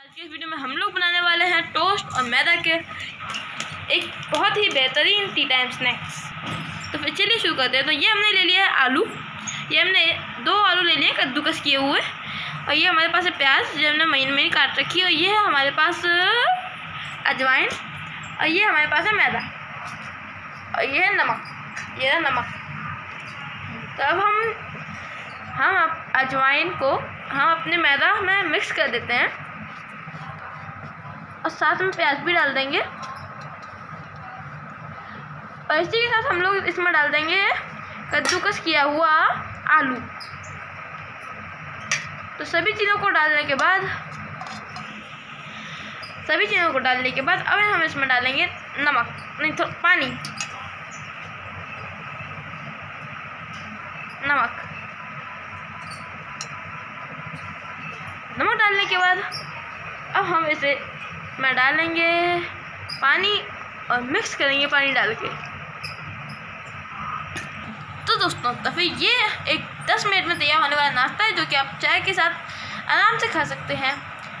आज की इस वीडियो में हम लोग बनाने वाले हैं टोस्ट और मैदा के एक बहुत ही बेहतरीन टी टाइम स्नैक्स। तो फिर चलिए शुरू करते हैं। तो ये हमने ले लिया है आलू। ये हमने 2 आलू ले लिए कद्दूकस किए हुए। और ये हमारे पास है प्याज जो हमने महीन महीन काट रखी है। और ये है हमारे पास अजवाइन। और ये हमारे पास है मैदा। और ये है नमक। ये है नमक। तो अब हम अजवाइन को हम अपने मैदा में मिक्स कर देते हैं और साथ में प्याज भी डाल देंगे। और इसी के साथ हम लोग इसमें डाल देंगे कद्दूकस किया हुआ आलू। तो सभी चीज़ों को डालने के बाद अब हम इसमें डालेंगे नमक, नहीं तो पानी, नमक डालने के बाद अब हम इसे में डालेंगे पानी और मिक्स करेंगे पानी डाल के। तो दोस्तों तो फिर ये एक 10 मिनट में तैयार होने वाला नाश्ता है जो कि आप चाय के साथ आराम से खा सकते हैं।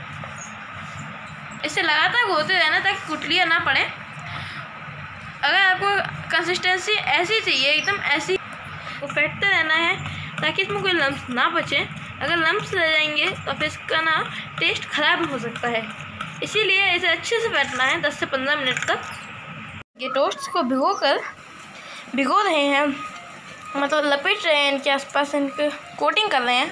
इसे लगातार घोलते रहना ताकि गुठलियाँ ना पड़े। अगर आपको कंसिस्टेंसी ऐसी चाहिए, एकदम ऐसी, तो फेंटते रहना है ताकि इसमें कोई लम्स ना बचे। अगर लम्स रह जाएंगे तो फिर इसका ना टेस्ट ख़राब हो सकता है। इसीलिए इसे अच्छे से फेंटना है 10 से 15 मिनट तक। ये टोस्ट को भिगो रहे हैं, मतलब लपेट रहे हैं, इनके आसपास इनके कोटिंग कर रहे हैं।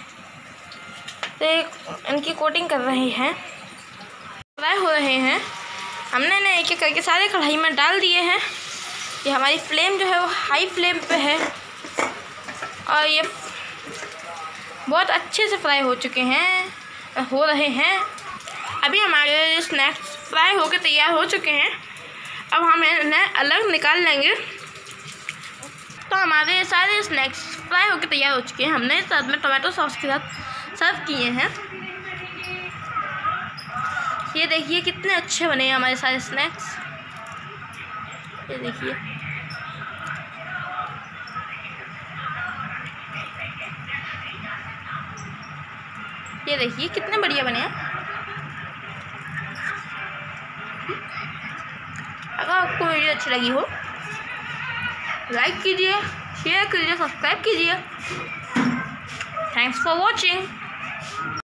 तो इनकी कोटिंग कर रहे हैं, फ्राई हो रहे हैं। हमने ना एक एक करके सारे कढ़ाई में डाल दिए हैं। ये हमारी फ्लेम जो है वो हाई फ्लेम पे है और ये बहुत अच्छे से फ्राई हो चुके हैं, हो रहे हैं। अभी हमारे स्नैक्स फ्राई होकर तैयार हो चुके हैं। अब हम इन्हें अलग निकाल लेंगे। तो हमारे सारे स्नैक्स फ्राई होकर तैयार हो चुके हैं। हमने साथ में टोमेटो सॉस के साथ सर्व किए हैं। ये देखिए कितने अच्छे बने हैं हमारे सारे स्नैक्स। ये देखिए, ये देखिए कितने बढ़िया बने हैं। अगर आपको वीडियो अच्छी लगी हो लाइक कीजिए, शेयर कीजिए, सब्सक्राइब कीजिए। Thanks for watching.